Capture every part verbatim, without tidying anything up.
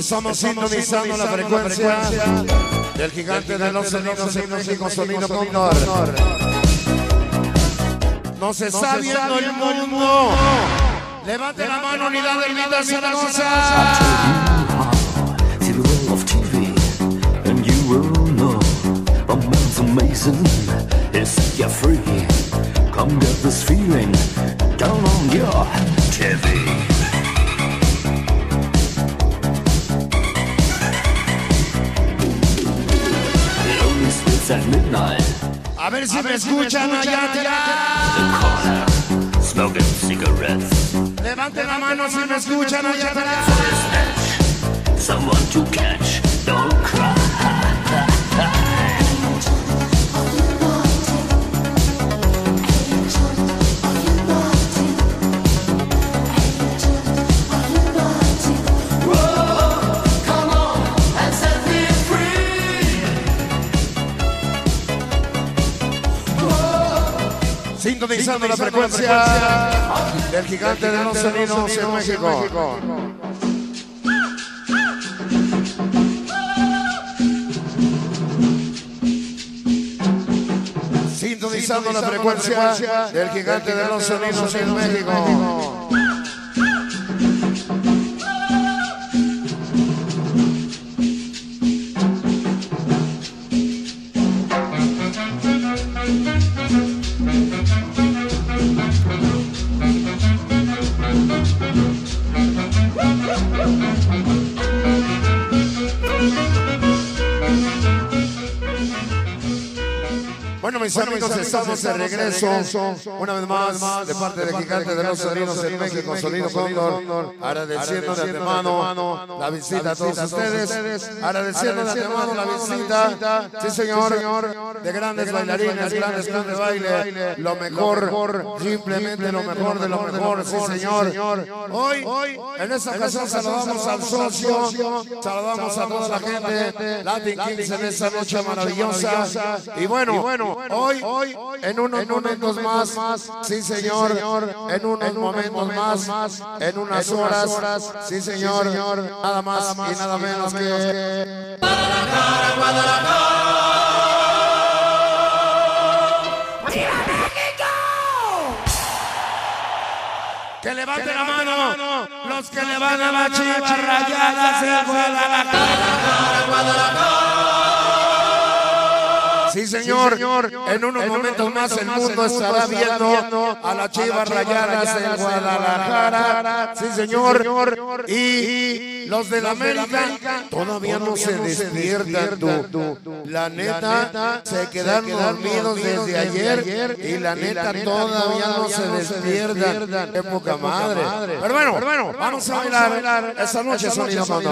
Estamos sintonizando la frecuencia del gigante de los sonidos en México, Sonido Cóndor. Nos está viendo el mundo. Levante la mano, unidad de vida Zaragoza. Come get this feeling down on your T V. Lonely streets at midnight. A ver si me escuchan allá atrás. Smoking cigarettes. Levante la mano si me escuchan allá atrás. Someone to catch. Don't cry. Sintonizando la frecuencia del gigante de los sonidos en México. Sintonizando la frecuencia del gigante de los sonidos en México. Bueno, mis bueno, amigos, mis estamos de regreso, regreso una vez más, más de parte del gigante de los sonidos en México, Sonido Cóndor, agradeciendo de antemano la visita a todos ustedes, agradeciendo de antemano la visita, sí señor, de grandes bailarines, grandes clubes de baile, lo mejor, simplemente lo mejor de lo mejor, sí señor. Hoy, en esta ocasión saludamos al socio, saludamos a toda la gente, Latin Kings en esta noche maravillosa, y bueno, bueno. Hoy, hoy, en unos en momentos más, más, sí señor, en unos en momentos más, más, en unas horas, horas, sí señor, nada más y nada menos que Guadalajara, Guadalajara. Que levante la mano los que le van a las Chivas Rayadas de Guadalajara, Guadalajara. Sí, señor, en unos momentos más el mundo estará viendo a las Chivas Rayadas de Guadalajara. Sí, señor. Y los de la América todavía no se despiertan. La neta, se quedaron dormidos desde ayer y la neta todavía no se despiertan. Qué poca madre. Pero bueno, vamos a bailar esta noche Sonido Cóndor.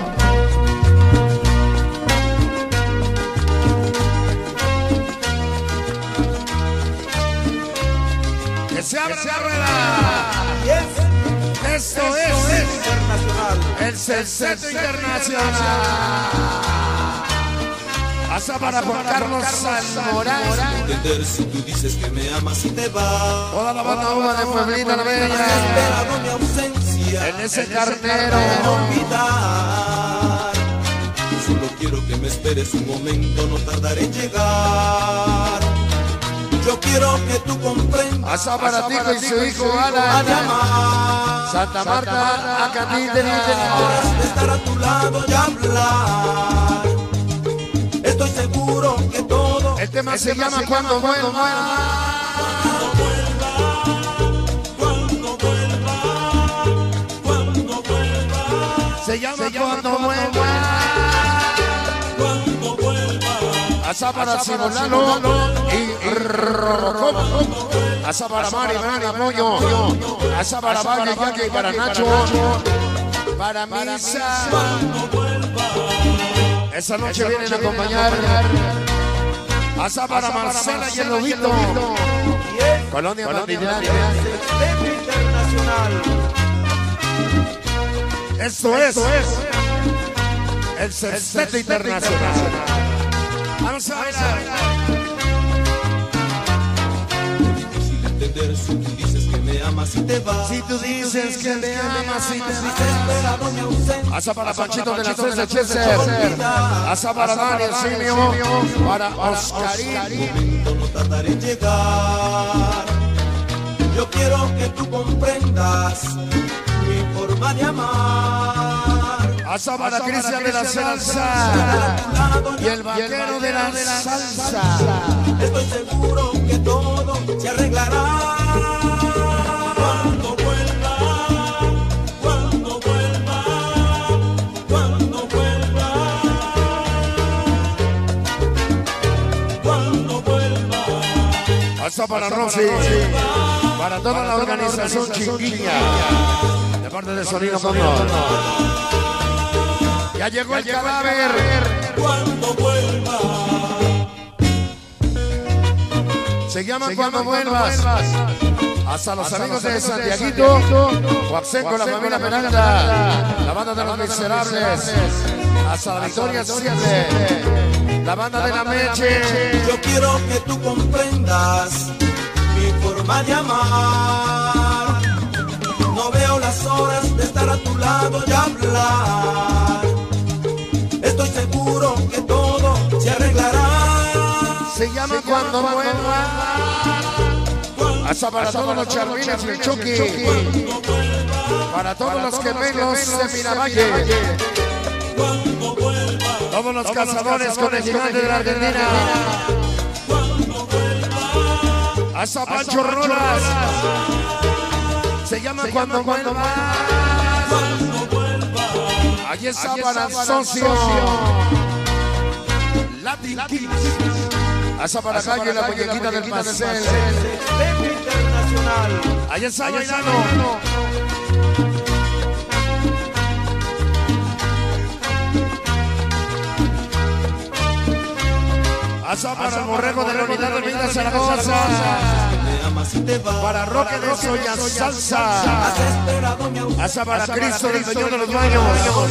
Que se abra la rueda. Esto es el Sexteto Internacional. Hasta para Juan Carlos Almorán. Entender si tú dices que me amas y te vas. Toda la banda uva de Pueblita la Bella. Esperado mi ausencia en ese carnero. Olvidar. Solo quiero que me esperes un momento, no tardaré en llegar. Yo quiero que tú comprendas. Hasta para Tico y su hijo Ana. Santa Marta, Acatítera. De estar a tu lado y hablar. Estoy seguro que todo. El tema se llama Cuando Vuelva. Cuando vuelva. Cuando vuelva. Cuando vuelva. Se llama Cuando Vuelva. Cuando vuelva. Hasta para Simulano y Robocop. Hasta para Mari, Mari, Apoyo. Hasta para Valle, Yaque y para Nacho. Para Misa. Esa noche vienen a acompañar. Hasta para Marcela y el Lobito. Colonia Bandinaria. Esto es el Sexteto Internacional. Vamos a bailar. entender si tú dices que me amas y te vas. Si tú dices que me amas y te vas. Desesperado mi ausencia. Hasta para Panchito de la César Chester. Hasta para Dani Simio. Para Oscarín. momento no tardaré en llegar. Yo quiero que tú comprendas mi forma de amar. Hasta para Cristian de la Salsa y el vaquero de la salsa. Estoy seguro que todo se arreglará. Cuando vuelva, cuando vuelva, cuando vuelva, cuando vuelva. Hasta para Rosy, para toda la organización Chinguilla, de parte de Sonido Condor. Ya llegó el cadáver. Cuando vuelva. Se llama Cuando Vuelvas. Hasta los amigos de Santiaguito, Huaxenco, la familia Peralta, la banda de los Miserables. Hasta la Victoria siempre, la banda de la Meche. Yo quiero que tú comprendas mi forma de amar. No veo las horas de estar a tu lado y hablar. Estoy seguro que todo se arreglará. Se llama se Cuando Vuelva. Hasta para todos los charmines y el Chucky. Para todos los gemelos de Miravalle. Todos los cazadores con el gigante de la Argentina. Hasta Pancho Rolas. Se llama Cuando Vuelva. Allí está para Socio. Latin Kings. Hasta para Calle, la muñequita del pastel. Allí está bailando. Hasta para el borrego de la unidad de vida Zaragoza. Para Roque de Soya Salsa. Hasta para Cristo del Señor de los Baños.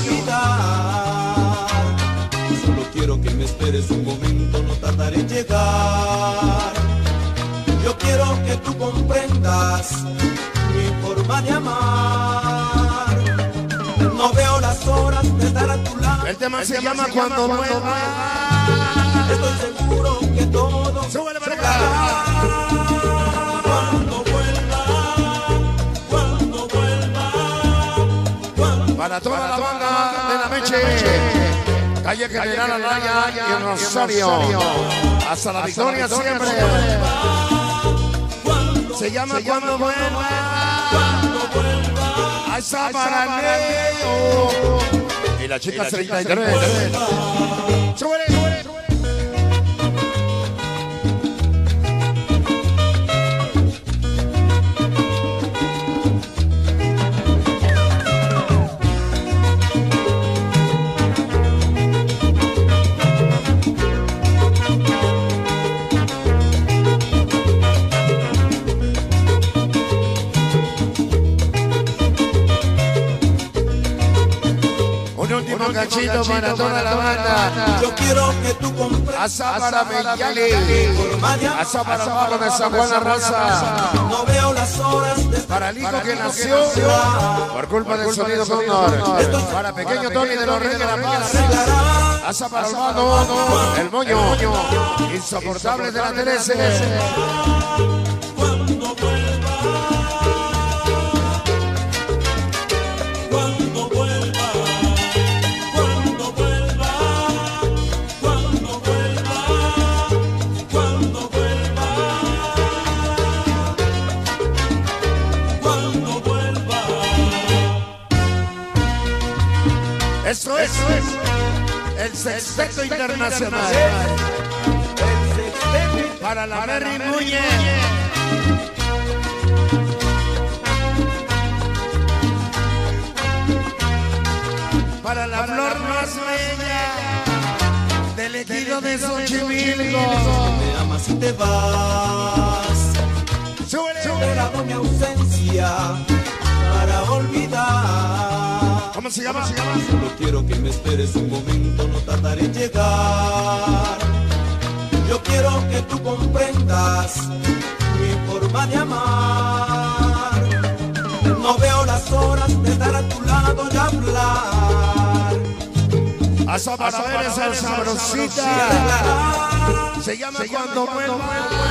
Solo quiero que me esperes un momento, no tardaré en llegar. Yo quiero que tú comprendas mi forma de amar. No veo las horas de estar a tu lado. El tema se llama Cuando Vuelva. Estoy seguro que todo se vuelve a Cuando vuelva, cuando vuelva, cuando para toda la banda de la Meche, calle General Anaya y el Rosario, hasta la Victoria siempre. Se llama Cuando Vuelva. Hasta para Leo y la chica treinta y tres. Súbele, súbele, súbele. Un último cachito para toda la banda. yo quiero que tú comprendas. Hasta para Meyali. Hasta para el barrio de San Juan la Raza. No veo las horas de Para el hijo que nació por culpa del Sonido Condor. Para pequeño Tony de los Reyes de la Paz. Hasta para el mano, el moño insoportable de la Teresa. Cuando vuelva, cuando vuelva, cuando vuelva, cuando vuelva, cuando vuelva, cuando vuelva. Eso es el Sexteto Internacional. Para la Mary Muñe. Para la flor más bella del ejido de Xochimilco. Me amas y te vas. Súbele, súbele. Esperado mi ausencia para olvidar. ¿Cómo se llama? ¿Se llama? Solo quiero que me esperes un momento, no tardaré en llegar. Yo quiero que tú comprendas mi forma forma de amar. No veo las horas de estar a tu lado y hablar. Hasta para ver esa sabrosita. Se llama Cuando Vuelvas.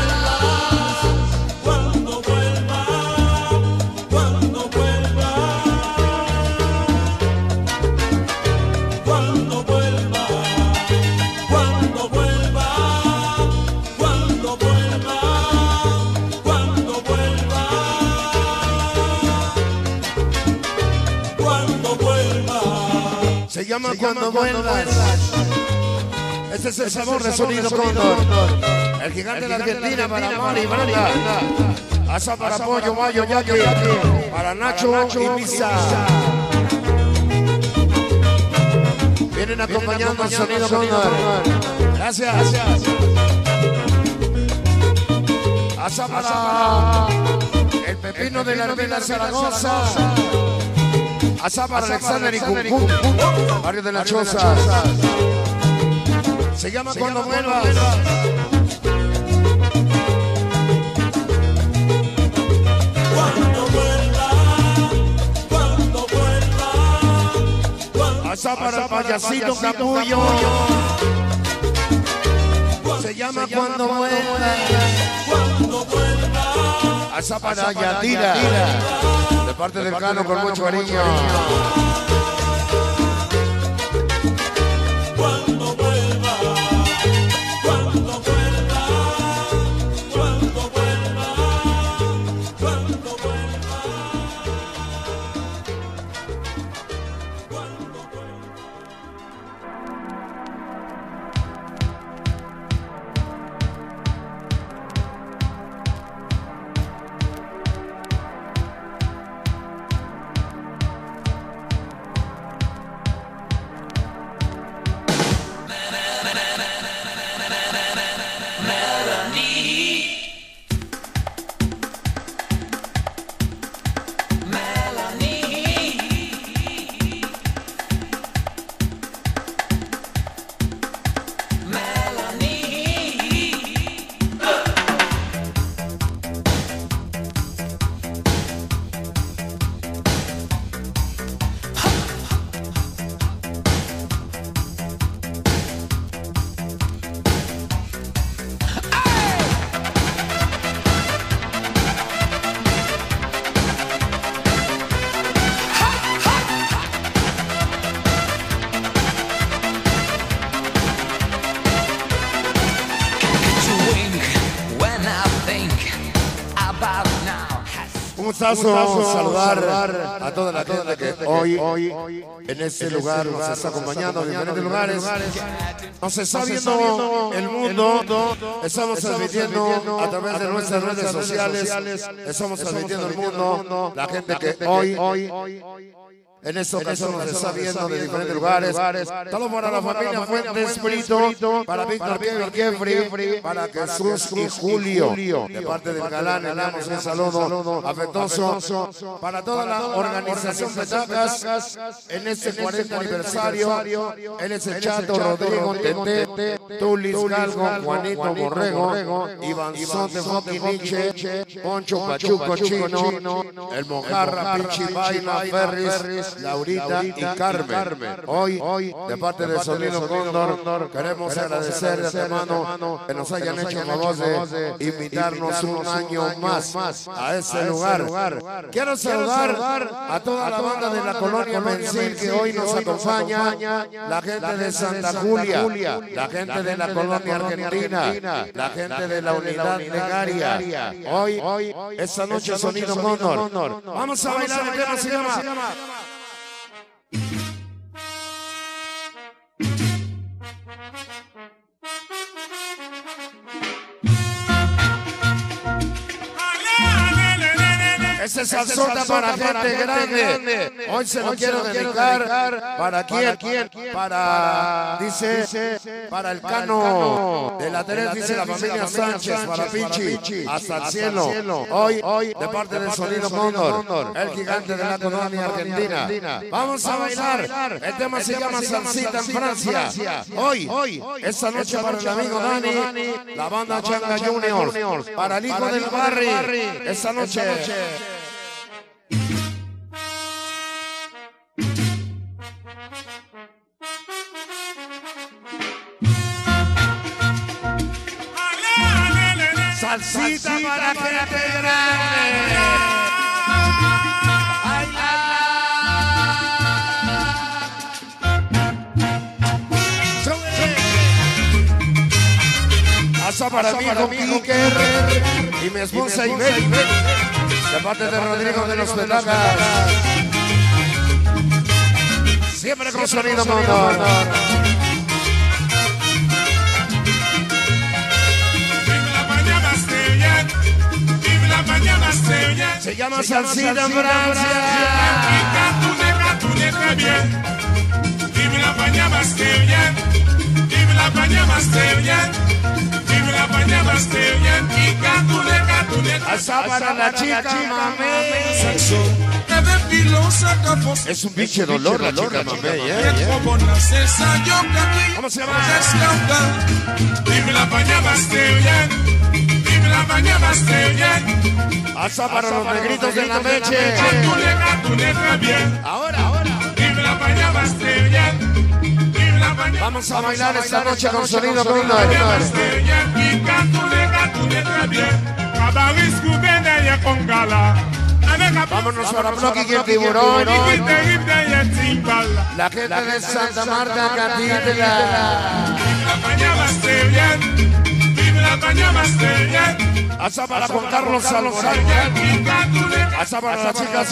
Cuando vuelva, cuando vuelva, cuando vuelva, cuando vuelva, cuando vuelva, cuando vuelva, cuando vuelva. Se llama Cuando Vuelvas. Este es el sabor de Sonido Cóndor. El gigante de la Argentina para Mari Branda. Asa para Pollo, Mayo, Yaki. Para Nacho y Misa. Vienen acompañando el Sonido Cóndor. Gracias. Asa para el Pepino de la Arbela Zaragoza. Asa para Alexander y Cuncún, barrio de la Choza. Se llama Cuando Vuelvas. Cuando vuelva, cuando vuelva. Asa para el Payasito Capullo. Se llama Cuando Vuelvas. Cuando vuelva. Asa para Yadira. De parte del Cano con mucho cariño. Cuando vuelva, cuando vuelva, cuando vuelva, cuando vuelva, cuando vuelva. Un gustazo saludar a toda la gente que hoy en este lugar nos está acompañando en diferentes lugares. Nos está viendo el mundo. Estamos transmitiendo a través de nuestras redes sociales. Estamos transmitiendo el mundo. La gente que hoy en esta ocasión nos está viendo de diferentes lugares. Saludos para la familia Fuentes Brito, para Víctor, Kevin, Jeffrey, para Jesús y Julio. De parte del Galán, le damos un saludo afectuoso para toda la organización Petacas en este cuarenta aniversario. Él es el Chato, Rodrigo, Tete, Tulis Galgo, Juanito Borrego, Iván Sote, Foki Nietzsche, Poncho Pachuco Chino, el Mojarra, Pinchi Baila, Ferris, Laurita y Carmen. Hoy, de parte de Sonido Cóndor, queremos agradecer de antemano que nos hayan hecho el favor de invitarnos un año más a ese lugar. Quiero saludar a toda la banda de la colonia Mensil que hoy nos acompaña, la gente de Santa Julia, la gente de la colonia Argentina, la gente de la unidad Negaria. Hoy, esta noche Sonido Cóndor. Vamos a bailar, ¿qué nos se llama? Este es salsota para gente grande. Hoy se lo quiero dedicar. ¿Para quién? Para, dice, para el Cano de la Teresa, dice la familia Sánchez, para Pichi, hasta el cielo. Hoy, hoy, de parte del Sonido Cóndor, el gigante de la colonia argentina. Vamos a bailar. El tema se llama Salsita en Francia. Hoy, hoy, esta noche para el amigo Dani, la banda Changa Junior, para el hijo del barrio, esta noche. Salsita para gente grande. Asa para mi hijo Kiker y mi esposa Ibel, de parte de Rodrigo de los Pelagas. Siempre con Sonido Cóndor. Se llama Salsita en Francia. Vive la paña más que bien, vive la paña más que bien, vive la paña más que bien, y catule, catule. Asa para la chica mamey. Es un pinche dolor la chica mamey, ¿eh? ¿Cómo se llama? Vive la paña más que bien, vive la paña más que bien. Asa para los negritos de la meche. Catule, catule, bien. Ahora, ahora. Vive la paña más que bien. Vamos a bailar esta noche con Sonido Cóndor. Vámonos para Bloque y el Tiburón. La gente de Santa Marta, Catitela. Hasta para Juan Carlos Salvador. Hasta para las chicas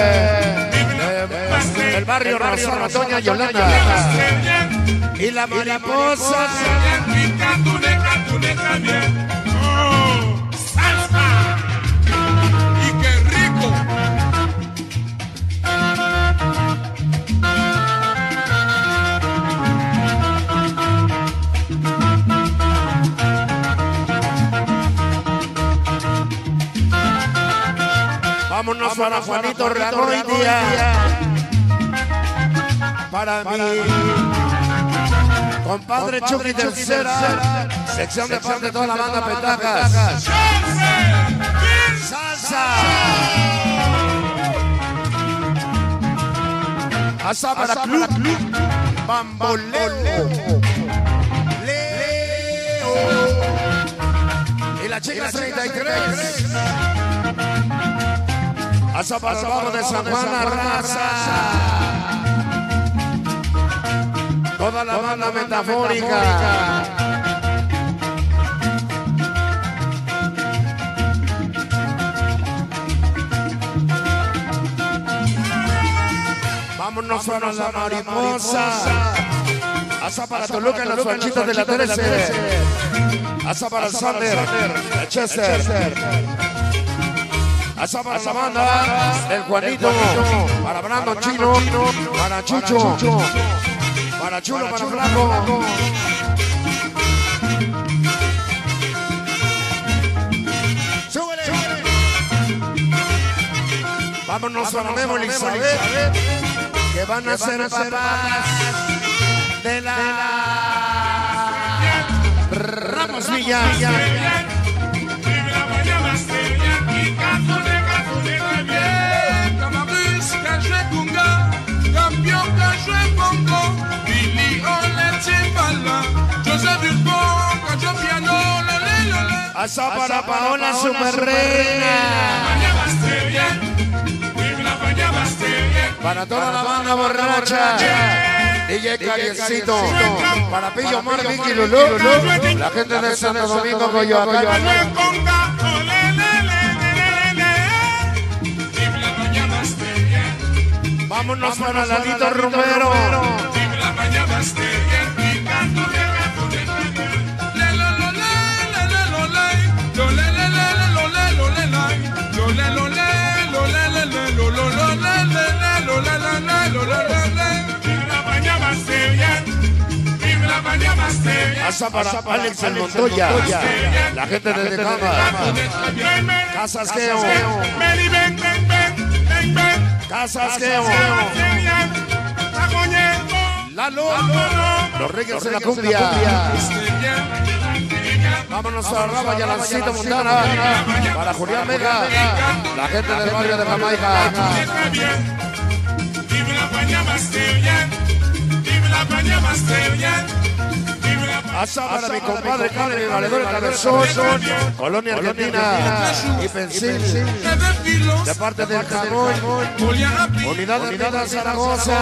del barrio Rosario, Doña Yolanda. Y la mariposa. Y qué rico. Vámonos para Juanito Ragoitia. Para mi compadre Chucky Tercera, sección de parte de toda la banda Petacas. ¡Salsa! Asa para Club Bamboleo. Leo. Y la chica treinta y tres. Asa para el bajo de San Juan La Raza. Toda la banda metafórica. Vámonos para la mariposa. Asa para Toluca en los franchitos de la trece. Asa para el Sander, el Chester. Asa para la banda del Juanito. Para Brandon Chino. Para Chucho. Para Chulo, para Flaco. ¡Súbele! Vámonos a Memo Elizabeth, que van a ser papás de la Ramos Villa. Asa para Paola Superreina. Para toda la banda borracha. D J Cariecito. Para Pillo Mar, Vicky Lulú. La gente de Santo Domingo, Coyoacán. Vámonos para Lalito Romero. Hasta para Alex el Montoya, la gente de Tecama, Casas Geo, Casas Geo, Lalo, los Reyes de la Cumbia. Vámonos a Raba y a Lancito Montana para Julián Vega, la gente del barrio de Jamaica. Hasta para mi compadre Carmen, valedor de Cabezón, Colonia Argentina y Pensil, de parte del Jamón, Unidad de Vida Zaragoza.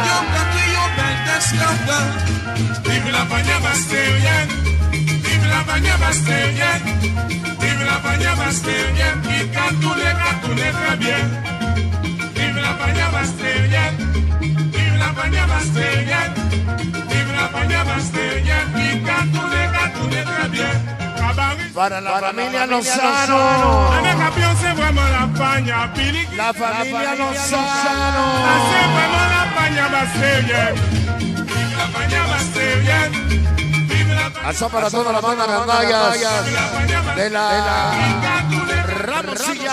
Vive la España Bastillán, vive la España Bastillán, vive la España Bastillán, y cantule, cantule bien. Vive la España Bastillán, vive la España Bastillán, vive la España Bastillán, y cantule, cantule bien. Para la familia Lozano, la familia Lozano, hasta para toda la banda Gandallas de la Ramosilla,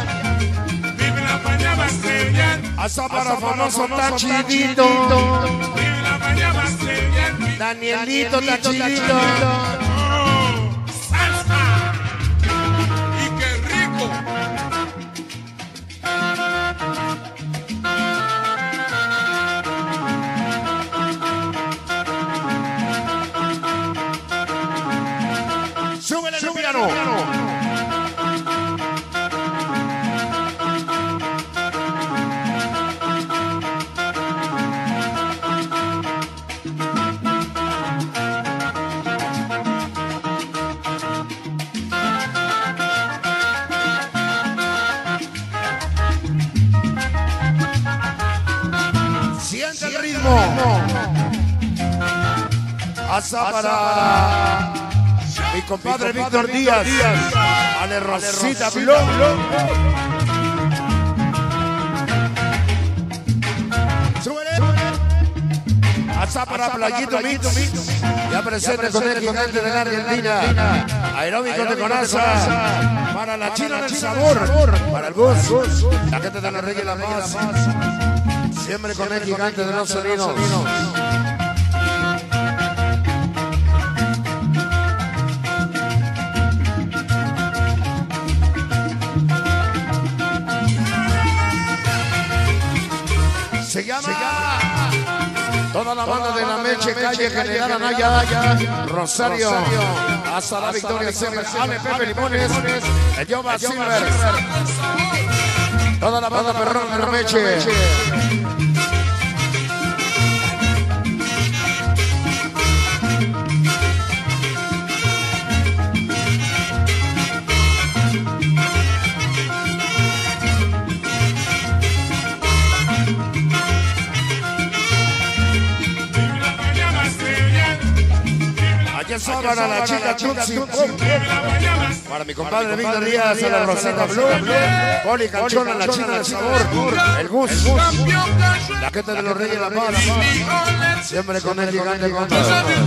hasta para famoso Tachidito, Danielito Tachidito. ¡Súbele el piano! Siente el ritmo. Hasta para mi compadre Víctor Díaz, Ale Rosita Blog. Súbele. Hasta para Playito Mix, ya presente con el gigante de la Argentina, Aeróbico de Conaza, para la China del Sabor, para el Bus, la gente de la Reyes y la Paz, siempre con el gigante de los sonidos. Se llama, se llama toda la banda de la Meche, calle General Anaya, Rosario, hasta la Victoria Silver, Ale Pepe Limones, el Yoba Silver, toda la banda perrón de la Meche. Para la chica Tutsi, para mi compadre Víctor Díaz, a la Rosita Blue, Poli Canchona, la China del Sabor, el Gus, la gente de los Reyes de la Paz, siempre con el gigante contra.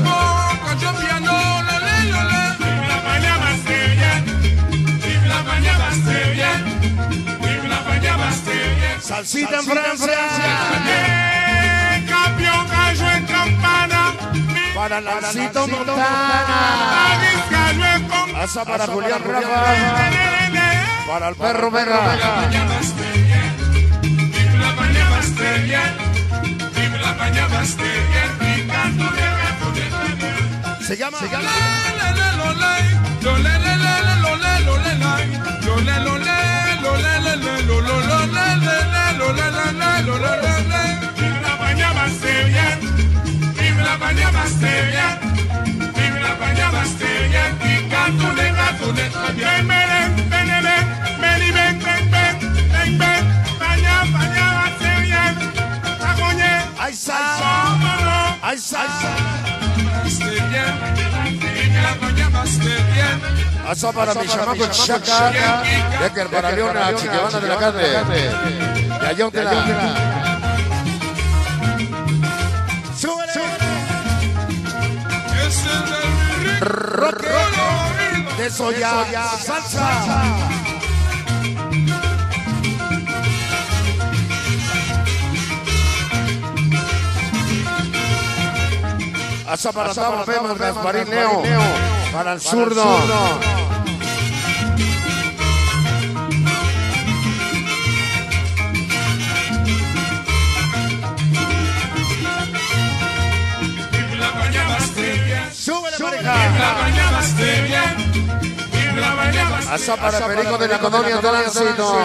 Salsita en Francia, campeón gallo en campana. Para Lancito Montana, hasta para Julián Rafa, para el perro Vega. Se llama, se llama. Vive la España Bastillán, vive la España Bastillán, y cantule, cantule, ven, ven, ven, ven, ven, ven, ven, ven, ven, España, España Bastillán, Cagoñé, ay, sal, ay, sal, Bastillán, vive la España Bastillán. Hasta para mi chamaco Chaca, Becker para Leona, Chiquebana de la Carne, y Ayóntela. Ese rock, de eso ya, salsa. Hasta para Tabo Pemas, Gasparín Leo, para el zurdo. Súbele, pareja. Hasta para Perico de la Colonia Tránsito.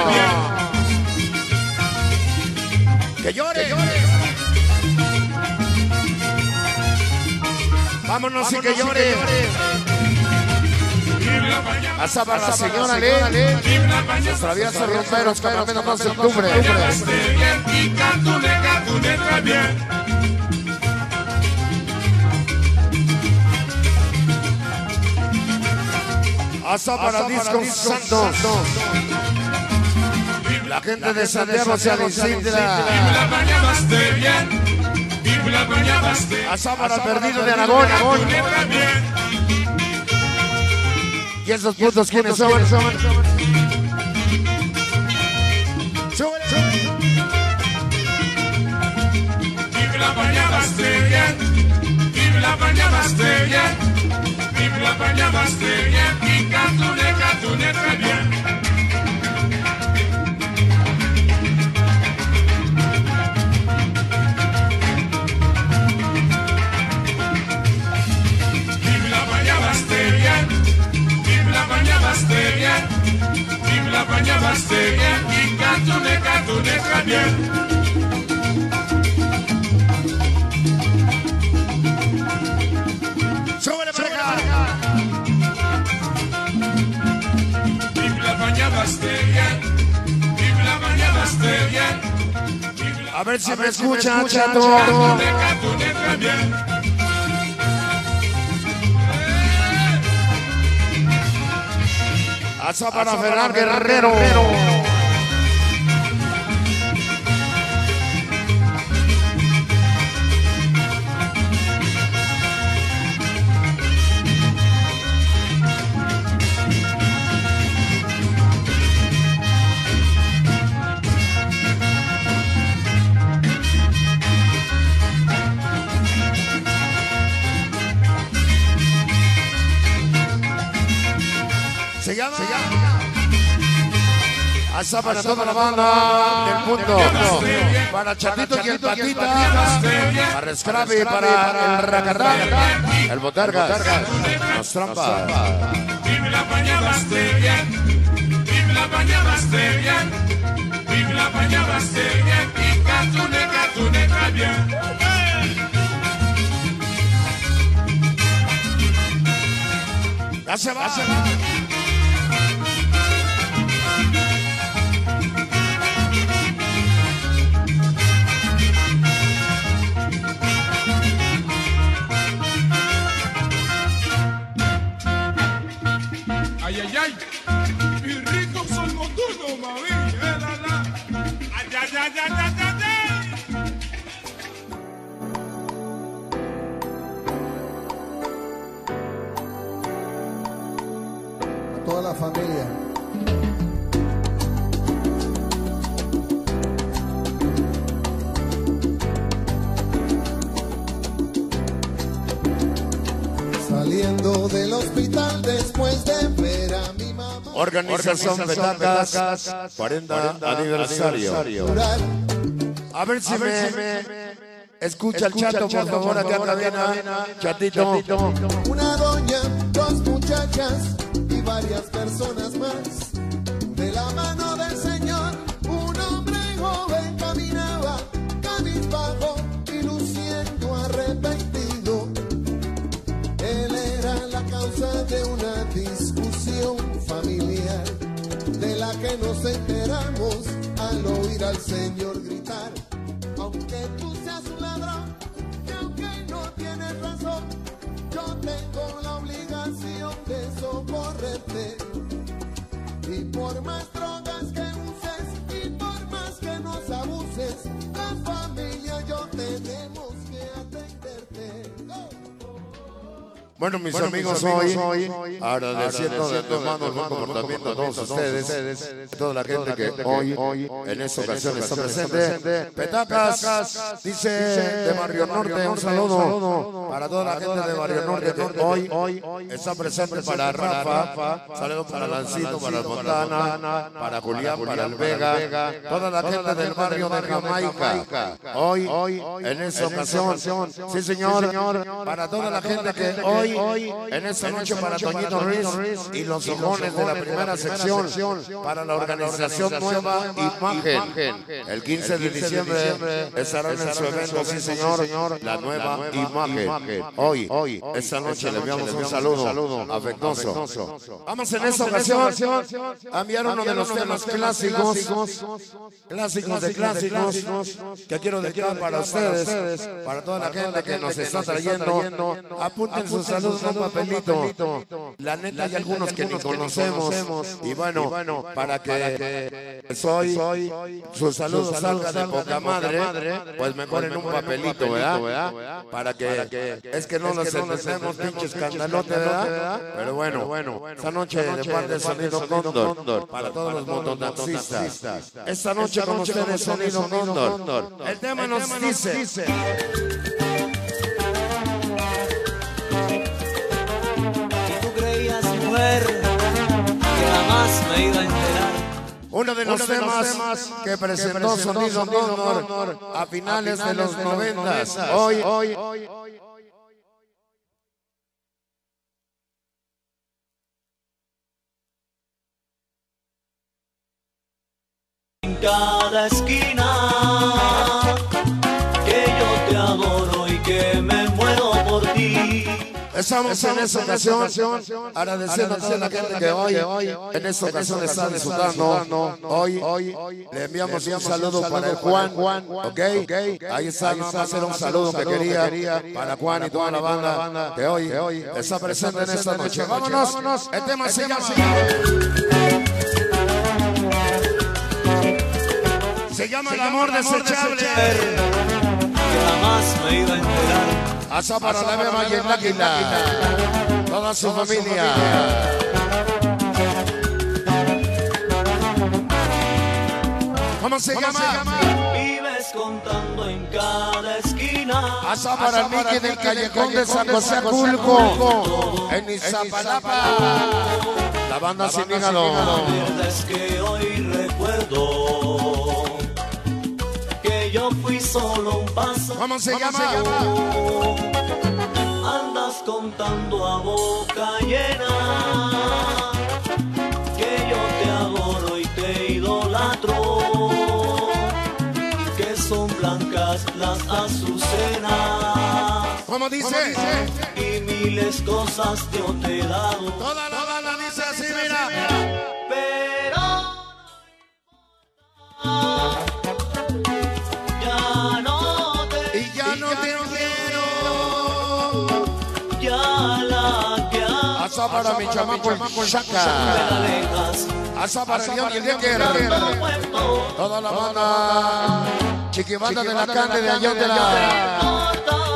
Que llore. Vámonos y que llore. Hasta para la señora Le. Los traviesos romperos, caramelo dos de octubre. Hasta para Disco Santos. La gente de Santiago se Isidra. Hasta para el perdido de Aragón. ¿Y esos putos quiénes son? Vive la mañana, esté bien. Vive la mañana, esté bien. Vive la mañana, esté bien. Y cantune, cantune, très bien. Vive la mañana, esté bien. Vive la mañana, esté bien. Vive la mañana, esté bien. Y cantune, cantune, très bien. A ver si me escuchan, chato. Hasta para Ferran Guerrero. Se llama, se llama. Hasta para Hasta toda la banda del mundo. Para Chatito y el Patita. Para Scrappy, para el Racarrán. El Botargas. Los Trampas. Vive la mañana, esté bien. Vive la mañana, esté bien. Vive la mañana, esté bien. Y cantune, cantune, très bien. Ya se va, ya se va. Ay, ay, ay, mis ricos son contudos, mami, eh, la, la. Ay, ay, ay, ay, ay, ay, ay. A toda la familia. Saliendo del hospital después de ver a mi mamá. Organización Petacas, cuarenta aniversario. A ver si me, me escucha el chato, por favor, acá en la vena. Chatito. Una doña, dos muchachas y varias personas más. De la mano del Señor, un hombre joven caminaba, cabizbajo y luciendo arrepentido. Él era la causa de una discusión familiar, de la que nos enteramos al oír al Señor gritar: aunque tú seas un ladrón, y aunque no tienes razón, yo tengo la obligación de socorrerte. Y por más drogas que uses y por más que nos abuses, la familia y yo tenemos que atenderte. Oh. Bueno, mis bueno, amigos, amigos, hoy, hoy agradeciendo de antemano el buen comportamiento a todos ustedes, a toda la gente que hoy, hoy en esta ocasión está presente. Petacas, dice de Barrio Norte, un saludo para toda la gente de Barrio Norte que hoy, hoy está presente para Rafa, saludos para Lancito, para Montana, para Julián, para el Vega, toda la gente del barrio de Jamaica, hoy, hoy en esta ocasión, sí señor, para toda la gente que hoy Hoy, en esta noche para Toñito Ruiz y los ojones de la primera sección, para la organización Nueva Imagen. El quince de diciembre estarán en su evento, sí señor, la Nueva Imagen. Hoy, hoy, esta noche le enviamos un saludo afectuoso. Vamos en esta ocasión a enviar uno de los temas clásicos, clásicos de clásicos, que quiero dedicar para ustedes, para toda la gente que nos está trayendo. Apunten sus saludos. Un papelito, la neta hay algunos que ni conocemos y bueno, para que soy su saludo salga de poca madre, pues mejor en un papelito, ¿verdad? Para que es que no nos entendemos, pinches candalotes, ¿verdad? Pero bueno, esta noche de parte de Sonido Cóndor, para todos los mototaxistas, esta noche con ustedes Sonido Cóndor. El tema nos dice: que jamás me iba a enterar. Uno de los, Uno de temas, los temas que presentó, que presentó Sonido Cóndor a finales, a finales de los noventas. Hoy, hoy, hoy, hoy. En cada esquina, que yo te adoro y que me muero por ti. Estamos, Estamos en esta ocasión agradeciendo a toda la gente que hoy, en esta ocasión está disfrutando. Hoy, hoy le enviamos un saludo para el Juan, ¿ok? Ahí está, vamos a hacer un saludo que quería para Juan y toda la banda que hoy está presente en esta noche. Vámonos, el tema se llama... Se llama El amor desechable. Que jamás me iba a enterar. Asa para la beba y el águila, toda su familia. ¿Cómo se llama? Vives contando en cada esquina. Asa para el Mickey del callejón de San José Aculco, en Iztapalapa. La banda sin hígado. Es que hoy recuerdo que yo fui solo un paso. ¿Cómo se llama? Andas contando a boca llena que yo te adoro y te idolatro, que son blancas las azucenas. ¿Cómo dice? Y miles cosas yo te he dado. Toda la banda dice así, mira. Pero ya no te y ya no te quiero. Ya la que ha Asa para mi chamaco el Chaca. Asa para el Dios y el Dios quiera. Toda la banda chiquibanda de la Cande de allá de la...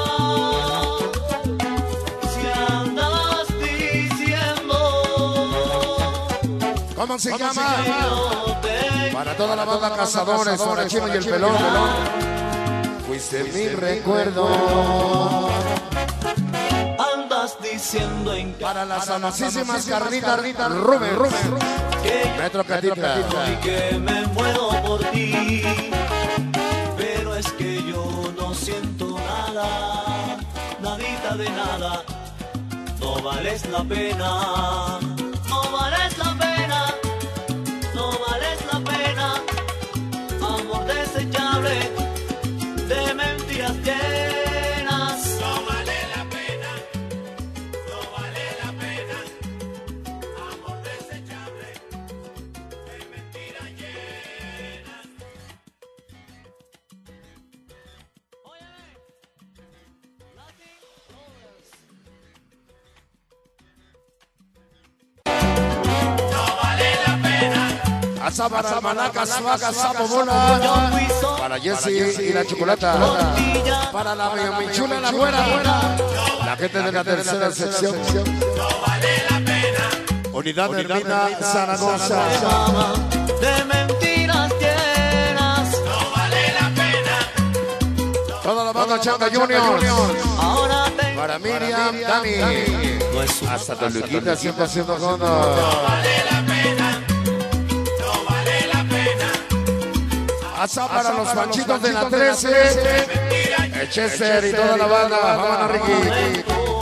¿Cómo se llama? Para toda la banda Cazadores, para el Chino y el Pelón. Fuiste mi recuerdo. Andas diciendo en para las famosísimas carnitas Rubén, Rubén, Metro Catita. Y que me muero por ti. Pero es que yo no siento nada, nadita de nada. No vales la pena. No vales la pena, no vales la pena, amor desechable de mentiras llenas. No vale la pena, no vale la pena, amor desechable de mentiras llenas. Asa para Manaca, Suaga, Sapo, Bola. Para Jessy y la Chocolata. Para la Michula, la Güera. La gente de la tercera sección. No vale la pena. Unidad de Hermina Zaragoza. De mentiras llenas. No vale la pena. Toda la banda Changa Junior. Ahora tengo Para Miriam, Dani. no es un Hasta Toluquita siempre haciendo con. No vale la pena. No vale la pena. Hasta para los panchitos de la trece. El Chester y toda la banda. Vámonos, Ricky.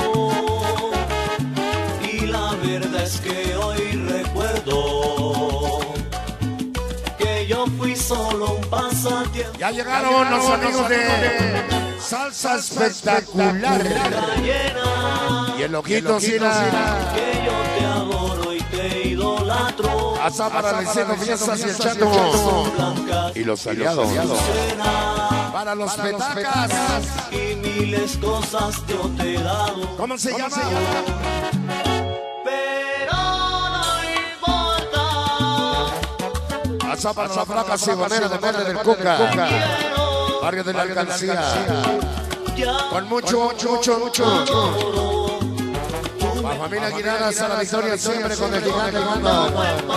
Y la verdad es que hoy recuerdo que yo fui solo un pasatiempo. Ya llegaron los amigos de Salsa Espectacular. Llena, Y el ojito Sina. que yo te adoro y te idolatro. Hasta para el cielo fiestas y el chato. Blancas Y los aliados. cena, Para los petacas. y miles cosas yo te he dado. ¿Cómo se llama? Pero no importa. Hasta para la flaca cibanera de Verde del Cuca. Quiero Barrio de la Alcancía. ya Con mucho, mucho, mucho, mucho. adoro. La familia Aguilera a la victoria siempre con el gigante Manda.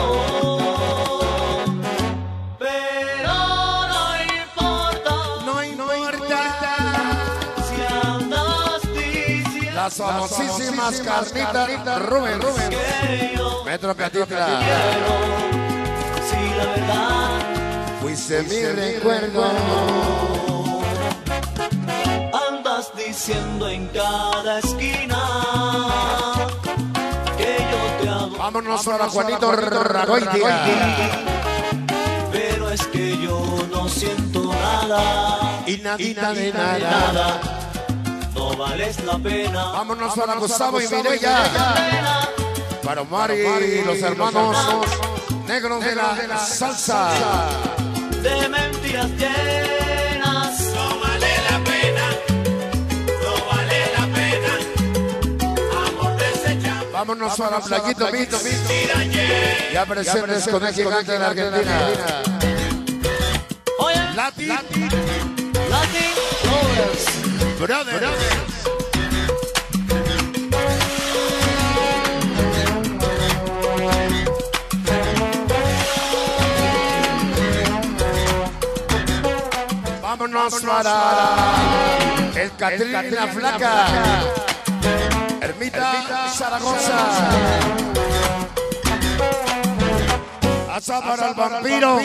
Pero no importa No importa. si andas diciendo Las famosísimas carnitas Rubén, Rubén. que yo Metro Catitra. quiero. Si la verdad Fuiste mi recuerdo. andas diciendo en cada esquina que yo te adoro. Vámonos para Juanito Ragoitia. Pero es que yo no siento nada. Y nadita de de nada. nada. No vales la pena. Vámonos para Gustavo y Mireya. Para Omar y los hermanos negros de la salsa. De mentiras llenas. No vale la pena. No vale la pena. Amor desechable. Vámonos para Playito Beach. Mentira llena. Ya presentes con el gigante de la Argentina. Oye, Lati, Latin Brothers. brother. Vámonos para el Catrina Flaca. Ermita Zaragoza. Hasta para el vampiro.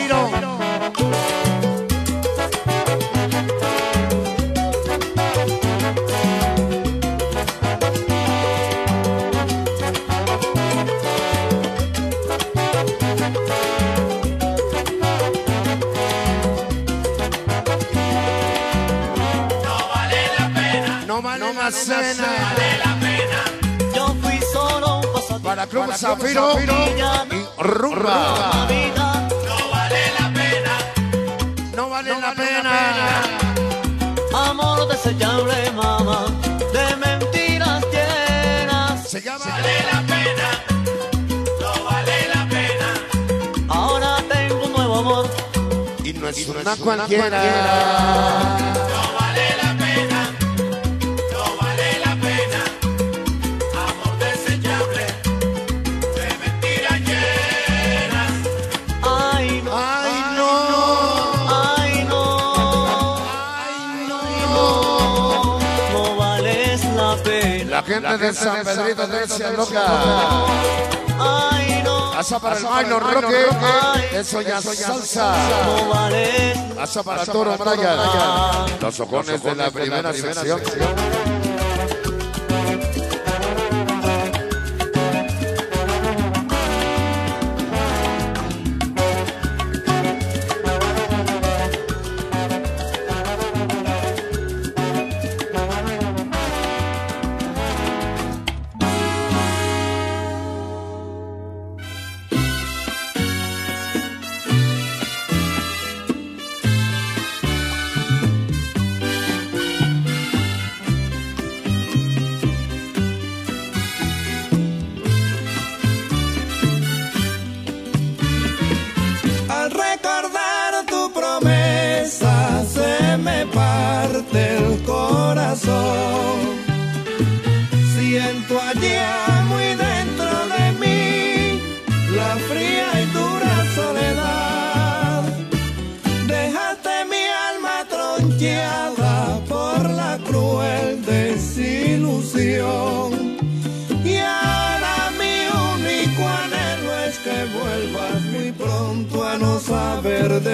No vale la cena. Yo fui solo un pasatiempo. Para Club Zafiro y Rumba. Vida, No vale la pena. No vale la pena. amor desechable, mamá. De mentiras llenas. Se llama Vale la pena. No vale la pena. Ahora tengo un nuevo amor. y no es una cualquiera. No vale la pena. No vale la pena. Amor desechable. De mentiras llenas. Ay, no. Ay, no. Ay, no. Ay, No. No vales la pena. La gente de San Pedrito Tercia Loca. Ay, no. Asa para el bailo roque. Eso ya es salsa. No vales. Asa para Toro Brian. Los ojones de la primera sección.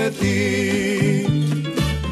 de ti.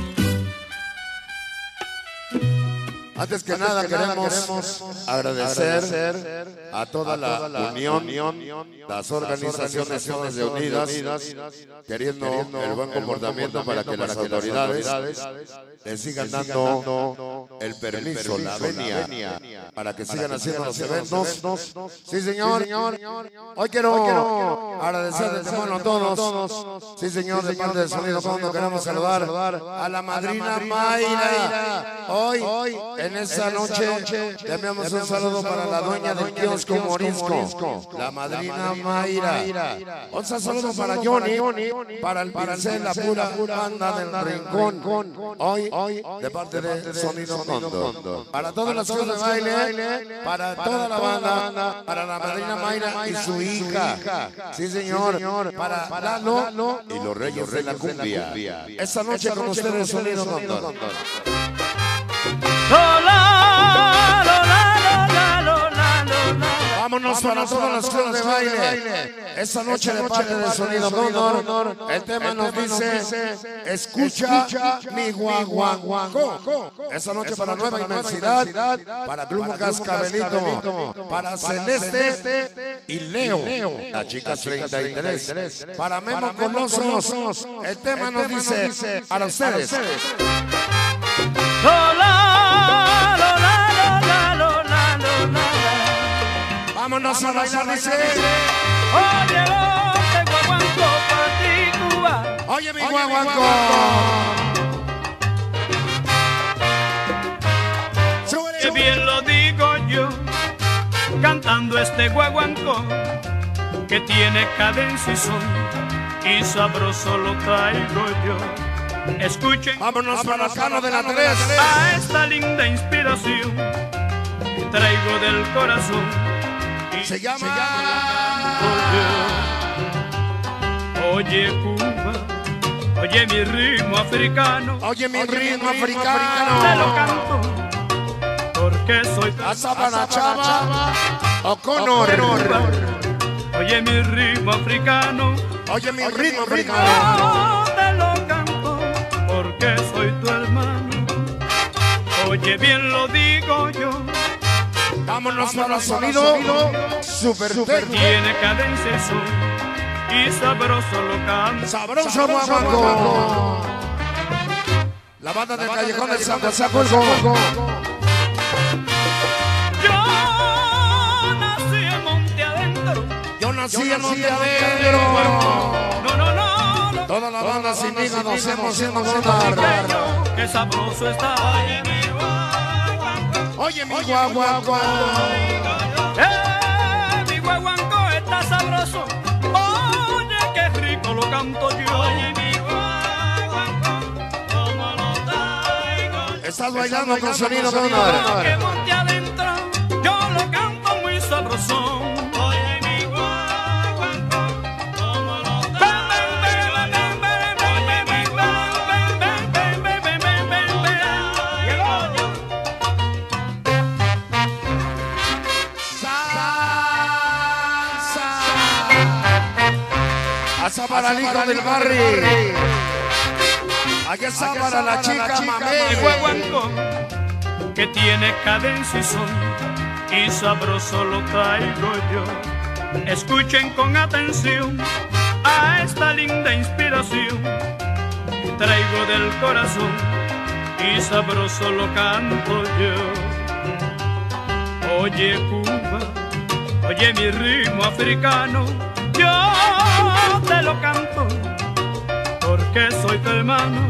Antes que nada queremos agradecer a toda la unión, las organizaciones todas de unidas, queriendo el buen comportamiento para que las autoridades les sigan dando el permiso, la venia, para que sigan haciendo los eventos. Sí, señor. Hoy quiero agradecer de antemano a todos. Sí, señor, de parte de Sonido Fondo queremos saludar a la madrina Mayra. Hoy, en esta noche, le enviamos un saludo para la dueña del kiosco Morisco, la madrina Mayra. Un saludo para Johnny, para el pincel, la pura banda del Rincón. Hoy, de parte de Sonido Fondo. Para todas las cosas de baile, para toda la banda, para la madrina Mayra y su hija. Sí, señor. Para Lalo y los Reyes de la Cumbia. Esta noche con ustedes Sonido Fondo. Vámonos para todas las cosas de baile. Esta noche de parte de Sonido Fondo. El tema nos dice: escucha mi guaguancó. Esta noche para Nueva Inmensidad, para Grupo Cascabelito, para Celeste y Leo, la chica treinta y tres. Para Memo Colosos, el tema nos dice para ustedes. Vámonos a bailar, dice. Oye, este guaguancó pa' ti tú vas. Oye, mi guaguancó. Que bien lo digo yo, cantando este guaguancó, que tiene cadencia y son, y sabroso lo traigo yo. Escuchen, vámonos para la cana de la tres. A esta linda inspiración que traigo del corazón. Se llama, se llama Oye Cuba, oye mi ritmo africano. Oye mi ritmo africano. Te lo canto porque soy Azabana Chava O'Connor. Oye mi ritmo africano. Oye mi ritmo africano. Te lo canto porque soy tu hermano. Oye bien lo digo yo. Vámonos para el sonido super super. Tiene cadencia y son, y sabroso lo canta. Sabroso guaguancó. La banda del Callejón del Santo Saculco. Yo nací en Monte Adentro. Yo nací en Monte Adentro. No, no, no, no. Toda la banda sin hija nos hemos siendo contar. Qué sabroso está. Oye mi guaguancó. Eh, mi guaguancó está sabroso. Oye, qué rico lo canto yo. Oye, mi guaguancó, cómo lo traigo. Estás bailando con Sonido Fondo. Que monte adentro, yo lo canto muy sabroso. Oye, mi guaguancó, cómo lo traigo. Asa para el hijo del barrio. Aquí está para la chica mamé. Mi guaguancó, que tiene cadencia y son, y sabroso lo traigo yo. Escuchen con atención a esta linda inspiración que traigo del corazón, y sabroso lo canto yo. Oye Cuba, oye mi ritmo africano, yo te lo canto porque soy tu hermano.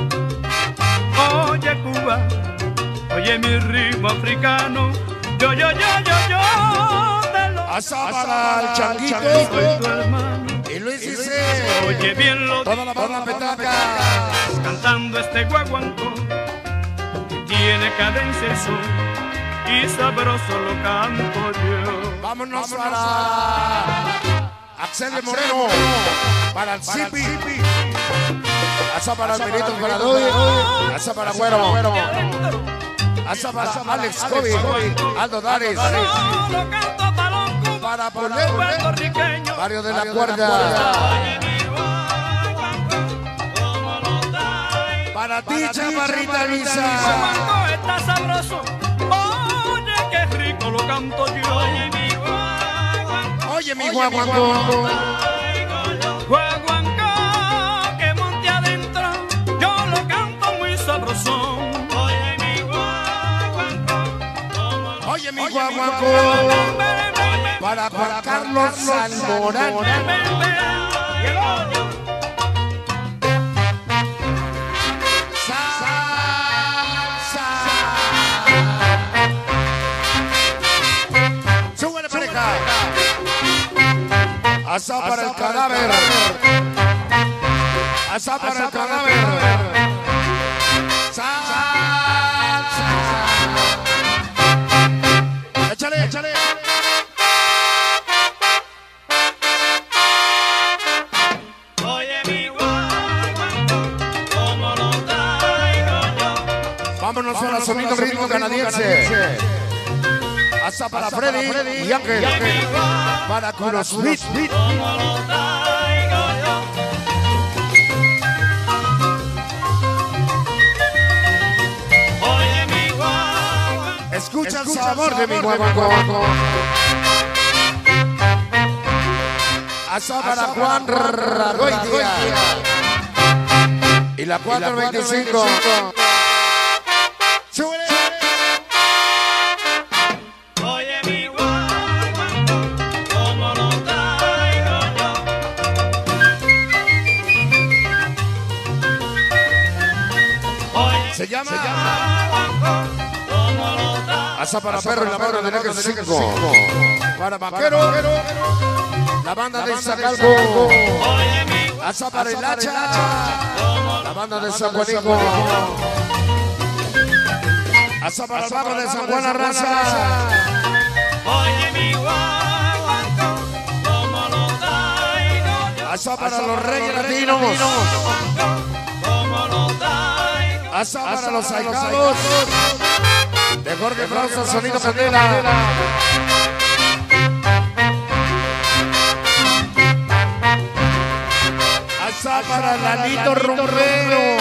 Oye Cuba, oye mi ritmo africano, yo, yo, yo, yo, yo te lo Asa para el Changuito. soy tu hermano. Y Luis dice, Oye bien lo toda la banda petaca. cantando este guaguancó, que tiene cadencia y son, y sabroso lo canto yo. Vámonos para Axel de Moreno, para el Zipi, asa para el Benito para Duy, asa para Güero, asa para Alex Kobe, Aldo Daris, Lo canto palonco, para Polero, puertorriqueño, Barrio de la Guardia. Para ti, chaparrita Luisa. Cuando está sabroso, oye, qué rico lo canto yo. Oye, mi guaguancó. Oye, mi guaguancó. Guaguancó, que monte adentro, yo lo canto muy sabrosón. Oye, mi guaguancó. Oye, mi guaguancó. Para Juan Carlos Almorán. Súbele, pareja. Asá para el cadáver. Asá para el cadáver. Échale, échale. Vámonos a la sonido ritmo canadiense. Hasta para Freddy y Ángel. Para Kuros Beat. Escucha el sabor de mi guaguancó. Hasta para Juan Ragoitia. Y la cuatro veinticinco. ¡Súbele! Oye, mi guaguancó, como lo traigo yo. Oye, Se llama, se llama como lo traigo. Asa para perro y la banda de Negro cinco. Para Vaquero, la banda de Zacalco. Oye, mi Asa para el Hacha, la banda de San Juanico. Asa para el barrio de San Juan Arraza. Oye, mi guaguancó, como lo traigo yo. Asa para los Reyes Latinos. Como lo traigo. Asa para los ahijados de Jorge Frausto, Sonido Candela. Asa para Lalito Rumbero.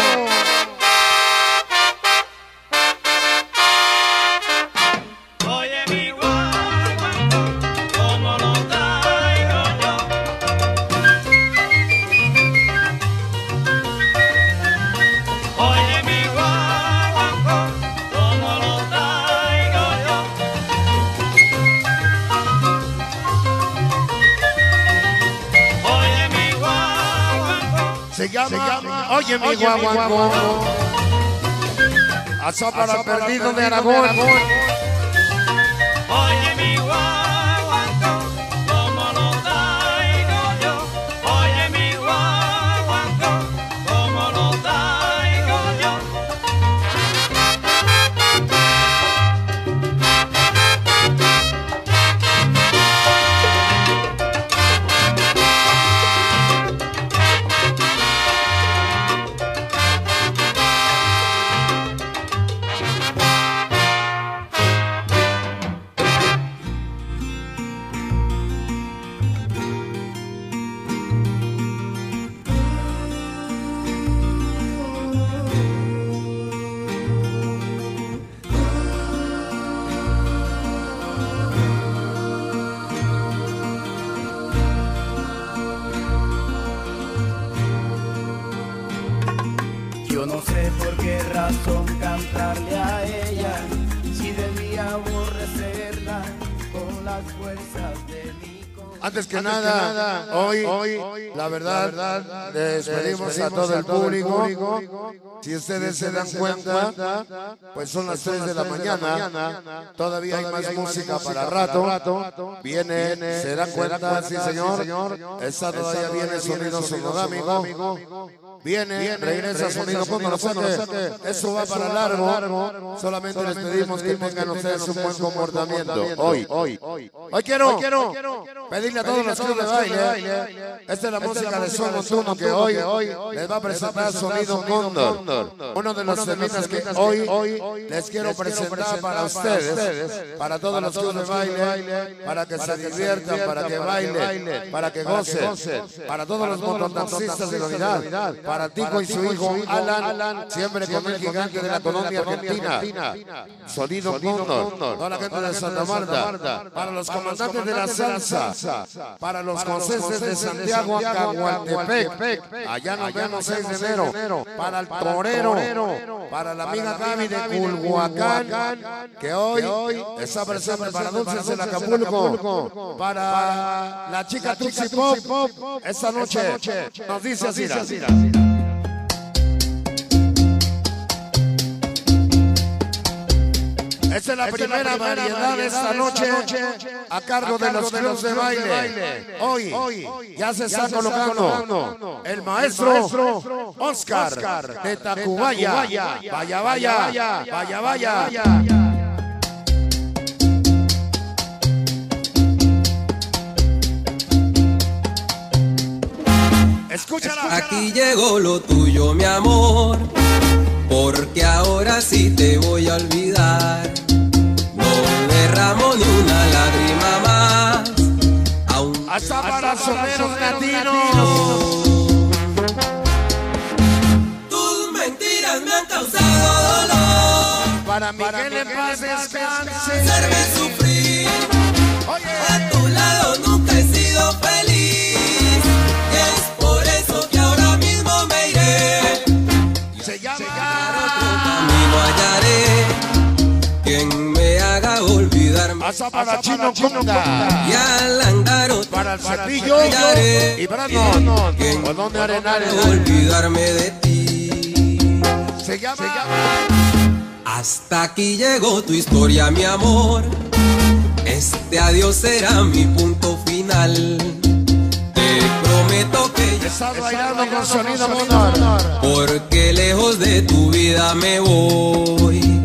Oye, mi guaguancó, como lo traigo yo. Oye, mi guaguancó, como lo traigo yo. Oye, mi guaguancó. Se llama, se llama Oye, mi guaguancó. Asa para el perdido de Aragón. Oye, mi guaguancó, como lo traigo yo. Oye, mi guaguancó, como lo traigo yo. Yo no sé por qué razón cantarle a ella, si debía aborrecerla con las fuerzas de mi corazón. Antes que nada, hoy, hoy, la verdad, les despedimos a todo el público. Si ustedes se dan cuenta, pues son las tres de la mañana. Todavía hay más música para rato. Viene, se dan cuenta, sí señor. Esta todavía viene sonido sonorámico. Viene, regresa sonido cuando lo saque. Eso va para largo. Solamente les pedimos que tengan ustedes un buen comportamiento. Hoy, hoy, hoy quiero pedirle a todos los clubes de baile. Esta es la música de Son Montuno que hoy les va a presentar Sonido Cóndor. Uno de los temitas que hoy les quiero presentar para ustedes, para todos los clubes de baile, para que se diviertan, para que bailen, para que gocen, para todos los mototaxistas de la unidad. para Tico y su hijo Alan, siempre con el gigante de la Colombia Argentina. Sonido Cóndor, toda la gente de Santa Marta, para los comandantes de la salsa, para los conceses de Santiago, Acahualtepec, allá nos vemos seis de enero, para el torero, para la amiga Gaby de Culhuacán, que hoy está presente para Dulces en Acapulco, para la chica Tuxi Pop, esta noche nos dice así. Esta es la primera variedad de esta noche a cargo de los clubs de baile. Hoy ya se está colocando el maestro Oscar de Tacubaya. Vaya, vaya, vaya, vaya. Escúchala. Aquí llegó lo tuyo, mi amor, porque ahora sí te voy a olvidar. No derramo ni una lágrima más. Aún hasta para soneros latinos. Tus mentiras me han causado dolor. Para Miguel en paz descanse. Hacerme sufrir. Oye, a tu lado nunca he sido feliz. Y es por eso que ahora mismo me iré. Se llama. Camino hallaré quien me haga olvidarme. Hasta para Chino Conga. Y al andar para el Cepillo y Brandon. ¿Por dónde Arenales? Olvidarme de ti. Se llama. Hasta aquí llegó tu historia, mi amor. Este adiós será mi punto final. Te prometo que ya estás bailando con Sonido Cóndor, porque lejos de tu vida me voy.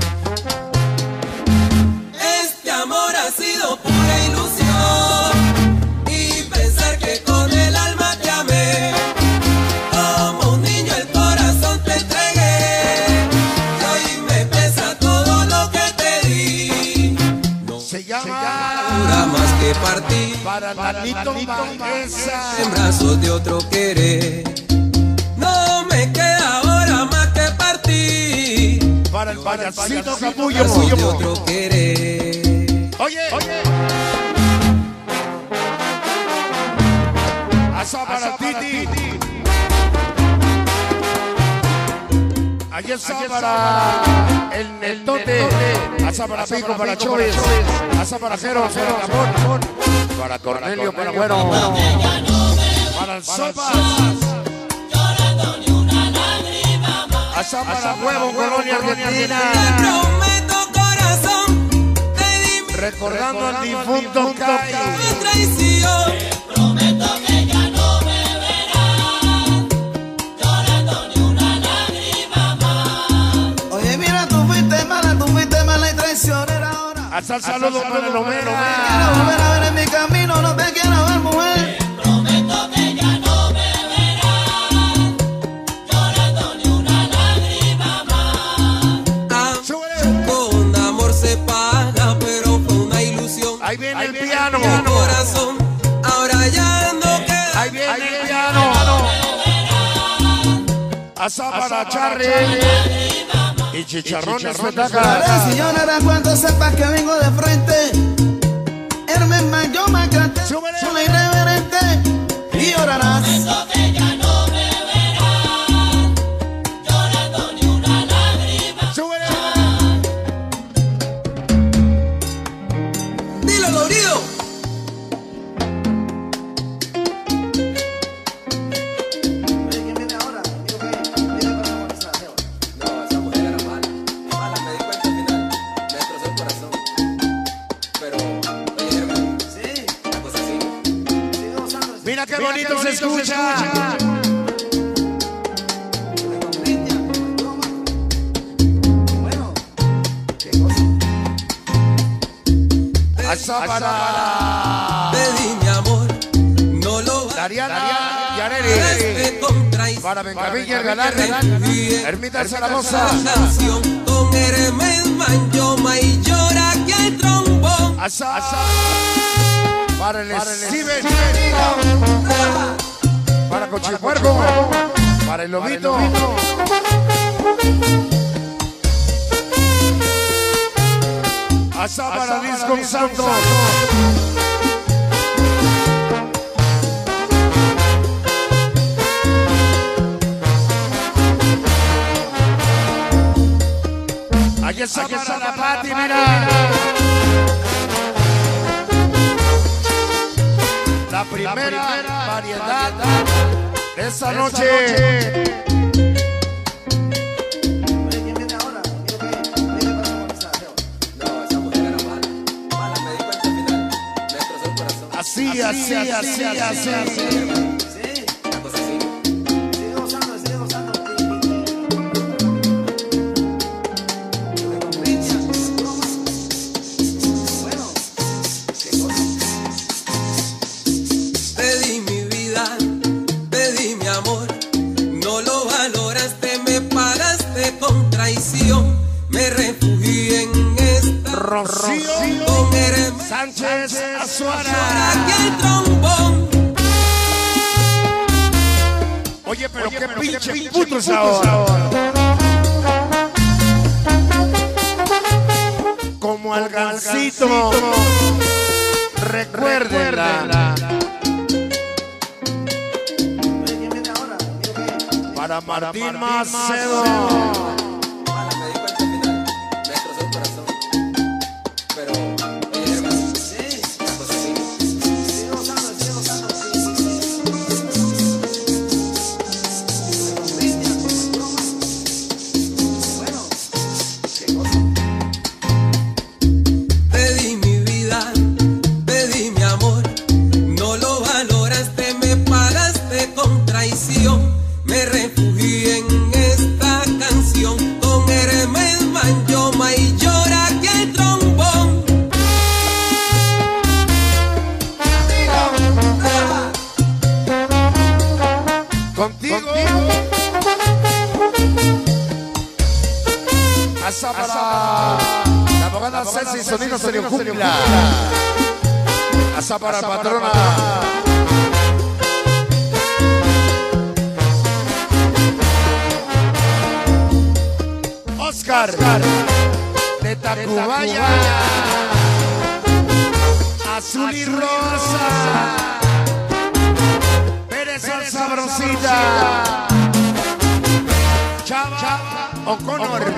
Este amor ha sido pura ilusión y pensar que con el alma te amé. Como un niño el corazón te entregué y hoy me pesa todo lo que te di. No se llama más que partir para Nanito Manguesa en brazos de otro querer. No me queda ahora más que partir para el payasito Capullo de otro querer. Oye, oye, asa para Titi. Allí está para el Netote, asa para Pico, para Chores, asa para Jero, para Capón, para Cornelio, para Bueno, para el Sopas, asa para Huevo, Colonia Argentina. Te prometo, corazón, te di recordando al difunto Kai. Traición. Te prometo que ya no me verás llorando ni una lágrima más. Oye, mira, tú fuiste mala, tú fuiste mala y traicionera ahora. Hasta el saludo para el Homero. Te quiero volver a ver en mi camino, no te quiero ver, mujer. Te prometo que ya no me verás llorando ni una lágrima más. Con amor se paga, pero fue una ilusión. Ahí viene el piano. Mi corazón, ahora ya no queda. Ahí viene el piano. Asa para Charlie y Chicharrones Petacas. Si yo no era cuando sepas que vengo de frente, Hermes más yo más grande, soy irreverente y llorarás. Prometo que ya no me verás llorando ni una lágrima. Dilo, Lorido. ¿Quién viene ahora? Digo que viene para la conversación. No, esa mujer era mala. Mala, me di cuenta al final. Me destrozó el corazón. Pero, oye, hermano. Sí, Una cosa así. sigue gozando. Mira qué bonito se escucha. Bueno, qué cosa. Asa para Pedí mi amor, no lo va Dariana a Yareri. contraíz. Para Benjamín y el Galán. Ermita Zaragoza. Canción con Hermes Manjoma y llora que hay trombón. Asa, asa. Para el Steven. Para Cochipuerco. Para el lobito. Hasta para Disco Santos. Aquí está para la Pati, mira. La primera variedad de esta noche. Así, así, así, así, así. Me refugié en esta Rocío con Hermes Sánchez Azuara. Aquel trombón. Oye, pero Oye, qué pero pinche, pinche puto es ahora. Como al gancito, recuérdenla. Para Martín Macedo. Me refugié en esta canción con Hermes Manjoma y llora aquel trombón. Contigo, hasta para la abogada Ceci Sonido Serio Jungla. Hasta para la patrona Oscar, Oscar de Tacubaya, Azul y Rosa, Pérez la Sabrosita, Chava O'Connor,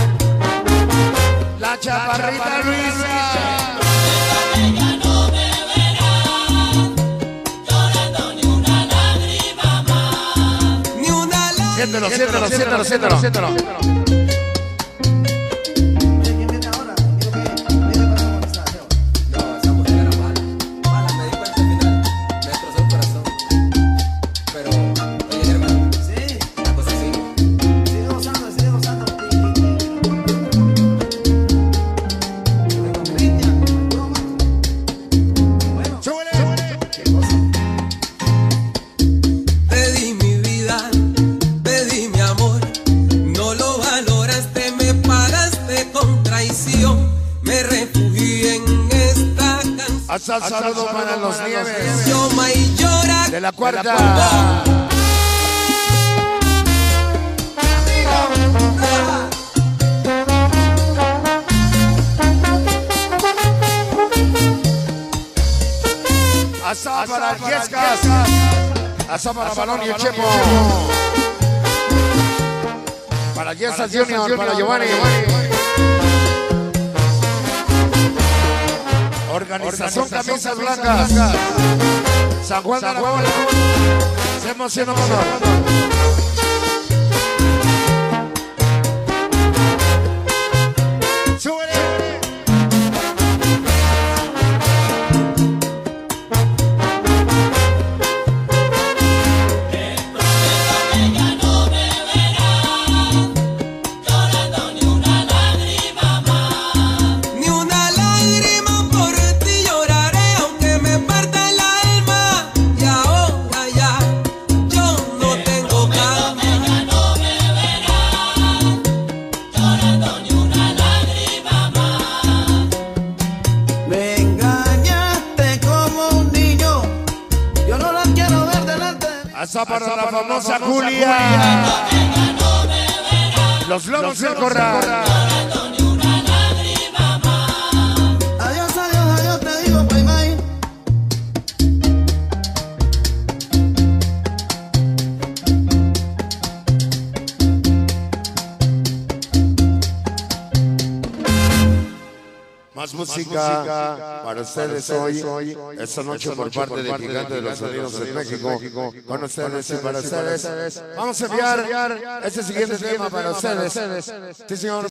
la Chaparrita Luisa. Ella no me verá llorando ni una lágrima más. Ni una lágrima. Siéntelo, siéntelo, siéntelo, siéntelo, siéntelo. Me refugié en esta canción. Hasta el saludo para los Nieves Llama y llora de la cuarta. Hasta para Yescas, hasta para Balón y el Chepo, para Yescas Junior, para Giovanni. Organización Camisas Blancas, San Juan de la Bola, se emocionó motor. Tengo Hasta para la famosa Julia. Los lobos del corral. Adiós, adiós, adiós, te digo, Paimay. Más música para ustedes hoy, esta noche por parte del Gigante de los Sonidos en México. Con ustedes y para ustedes. Vamos a enviar este siguiente tema para ustedes. Sí, señor.